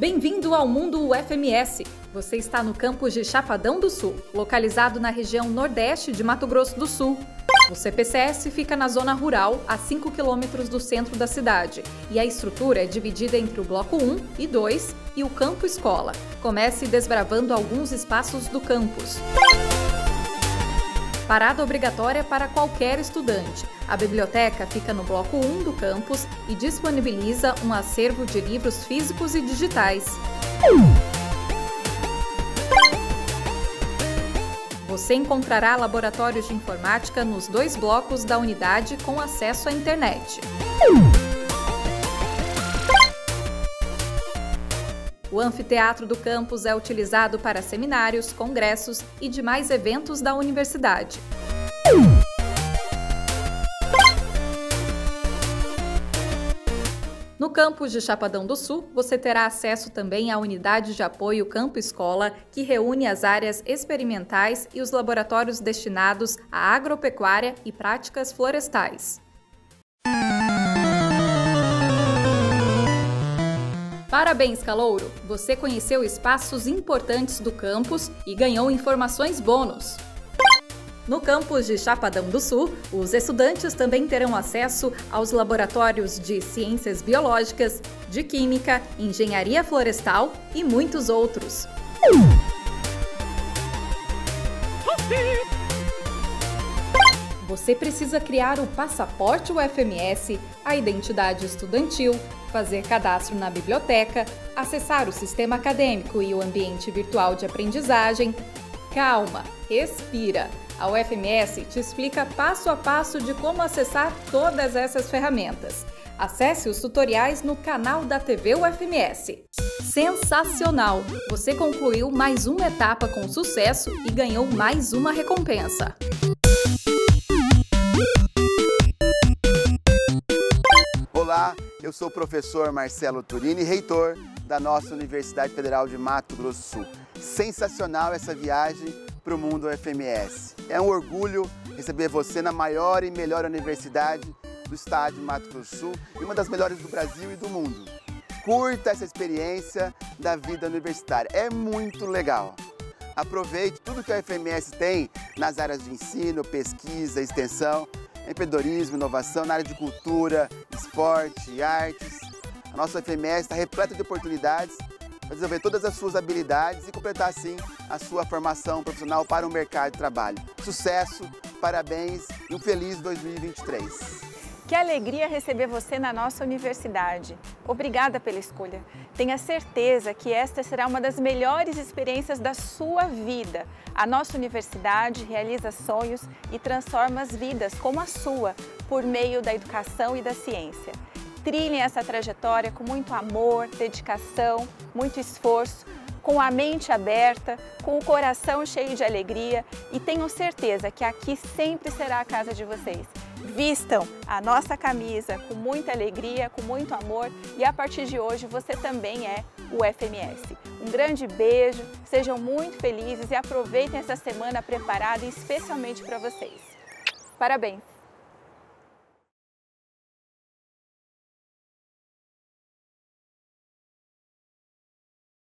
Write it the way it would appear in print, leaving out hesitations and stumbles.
Bem-vindo ao Mundo UFMS! Você está no campus de Chapadão do Sul, localizado na região nordeste de Mato Grosso do Sul. O CPCS fica na zona rural, a 5 quilômetros do centro da cidade, e a estrutura é dividida entre o Bloco 1 e 2 e o Campo Escola. Comece desbravando alguns espaços do campus. Parada obrigatória para qualquer estudante. A biblioteca fica no Bloco 1 do campus e disponibiliza um acervo de livros físicos e digitais. Você encontrará laboratórios de informática nos 2 blocos da unidade com acesso à internet. O anfiteatro do campus é utilizado para seminários, congressos e demais eventos da universidade. No campus de Chapadão do Sul, você terá acesso também à unidade de apoio Campo Escola, que reúne as áreas experimentais e os laboratórios destinados à agropecuária e práticas florestais. Parabéns, calouro! Você conheceu espaços importantes do campus e ganhou informações bônus. No campus de Chapadão do Sul, os estudantes também terão acesso aos laboratórios de ciências biológicas, de química, engenharia florestal e muitos outros. Você precisa criar o passaporte UFMS, a identidade estudantil, fazer cadastro na biblioteca, acessar o sistema acadêmico e o ambiente virtual de aprendizagem. Calma, respira! A UFMS te explica passo a passo de como acessar todas essas ferramentas. Acesse os tutoriais no canal da TV UFMS. Sensacional! Você concluiu mais uma etapa com sucesso e ganhou mais uma recompensa. Olá, eu sou o professor Marcelo Turini, reitor da nossa Universidade Federal de Mato Grosso do Sul. Sensacional essa viagem para o Mundo UFMS. É um orgulho receber você na maior e melhor universidade do estado de Mato Grosso do Sul e uma das melhores do Brasil e do mundo. Curta essa experiência da vida universitária, é muito legal. Aproveite tudo que a UFMS tem nas áreas de ensino, pesquisa, extensão, empreendedorismo, inovação, na área de cultura, esporte e artes. A nossa UFMS está repleta de oportunidades para desenvolver todas as suas habilidades e completar, assim, a sua formação profissional para o mercado de trabalho. Sucesso, parabéns e um feliz 2023! Que alegria receber você na nossa universidade. Obrigada pela escolha. Tenha certeza que esta será uma das melhores experiências da sua vida. A nossa universidade realiza sonhos e transforma as vidas como a sua, por meio da educação e da ciência. Trilhem essa trajetória com muito amor, dedicação, muito esforço, com a mente aberta, com o coração cheio de alegria e tenham certeza que aqui sempre será a casa de vocês. Vistam a nossa camisa com muita alegria, com muito amor e a partir de hoje você também é o UFMS. Um grande beijo, sejam muito felizes e aproveitem essa semana preparada especialmente para vocês. Parabéns!